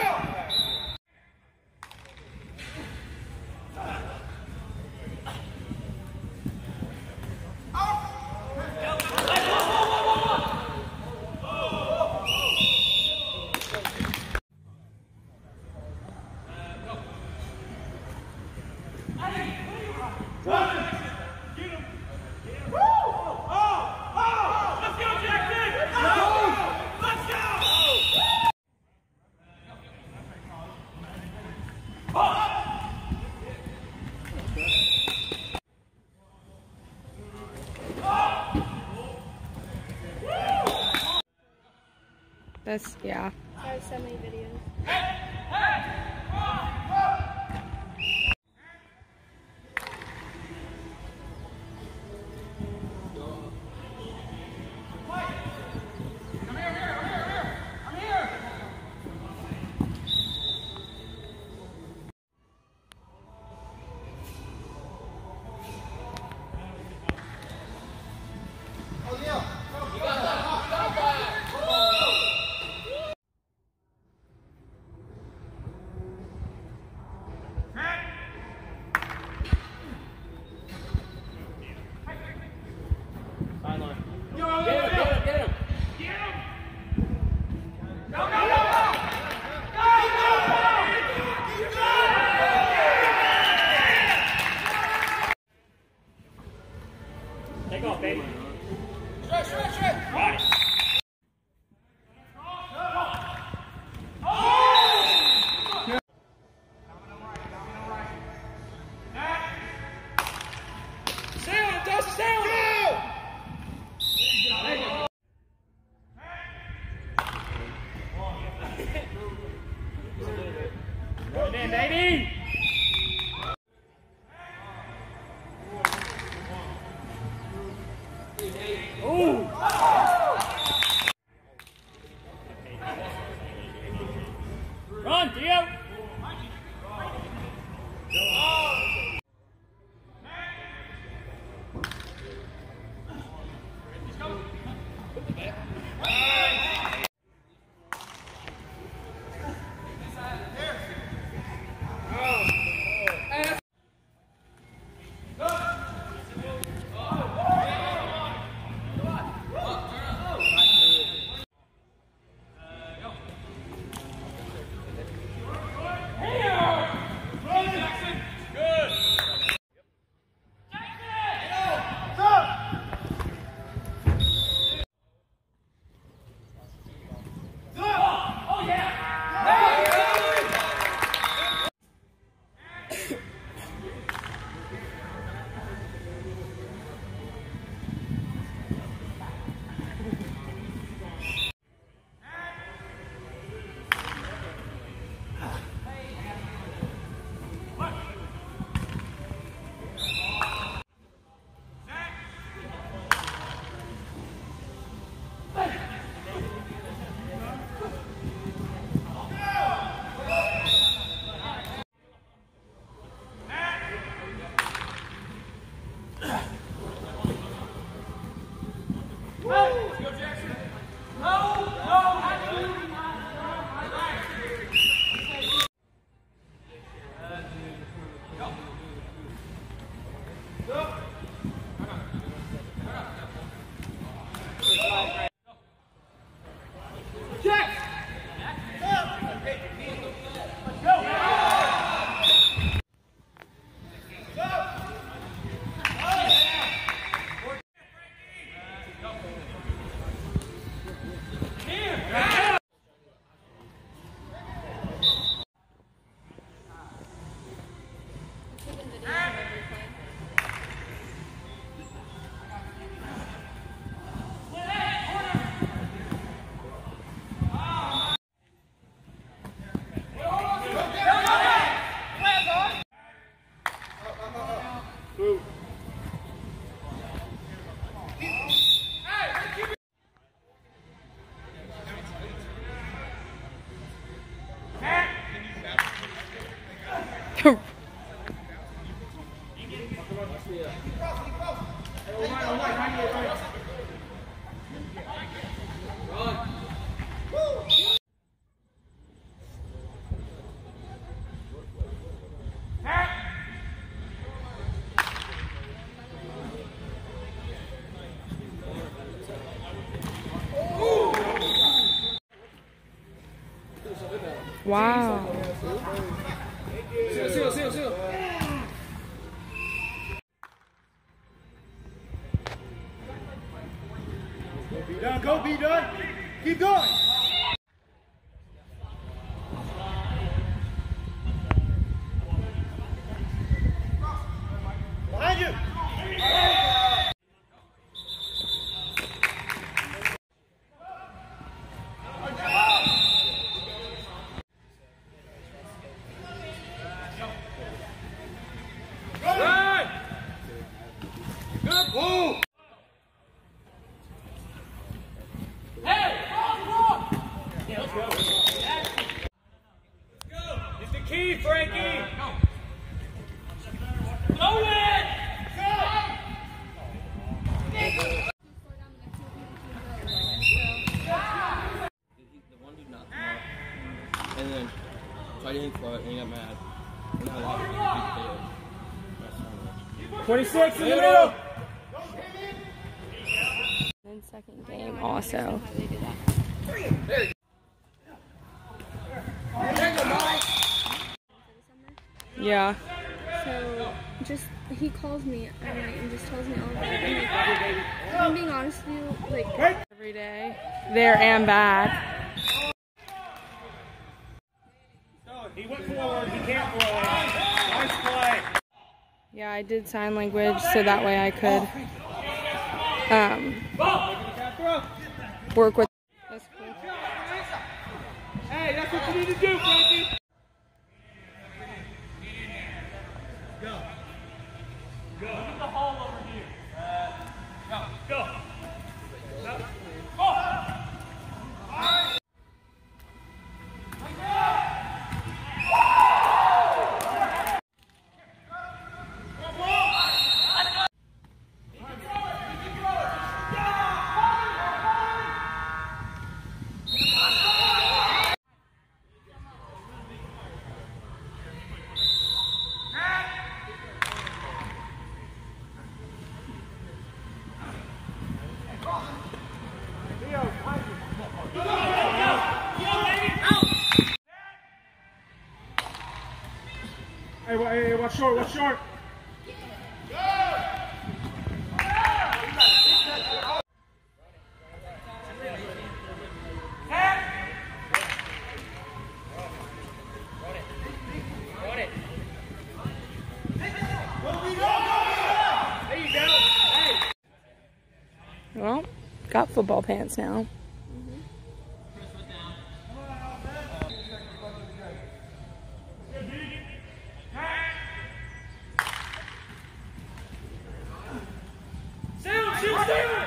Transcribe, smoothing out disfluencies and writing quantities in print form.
That's, yeah. There's so many videos. Take off, baby. Straight. Right. Right in, baby. Ooh. Run, Theo. Wow. Seal. Go, be done. Keep going. Behind you. It's the key, Frankie. Go it! The one dude knocked him out. And then tried to hit for it and he got mad. And I lost it. 26 in the middle. Then second game also. Yeah. So just he calls me at night and just tells me all about it. And like, if I'm being honest with you, like Every day. There and back. He went forward. He can't throw it. Nice play. Yeah, I did sign language so that way I could work with. That's cool. Hey, that's what you need to do, Frankie. Go. Look at the hole over here. Go. Hey, watch short. Well, got football pants now. Shoot!